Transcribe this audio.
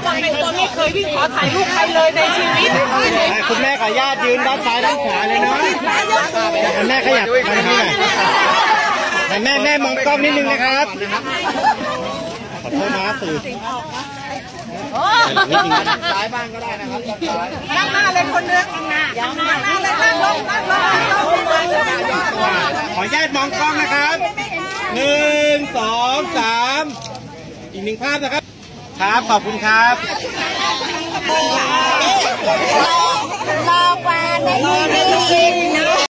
วังในตัวไม่เคยวิ่งขอถ่ายรูปใครเลยในชีวิตคุณแม่ขออนุญาตยืนด้านซ้ายด้านขวาเลยเนาะคุณแม่ขยับไปทางนี้หน่อยแม่มองกล้องนิดนึงนะครับขอโทษนะสื่อซ้ายบ้างก็ได้นะครับด้านหน้าเลยคนนึงด้านหน้าเลยนั่งลงขออนุญาตมองกล้องนะครับ1 2 3อีก1ภาพนะครับครับขอบคุณครับรอกว่าใน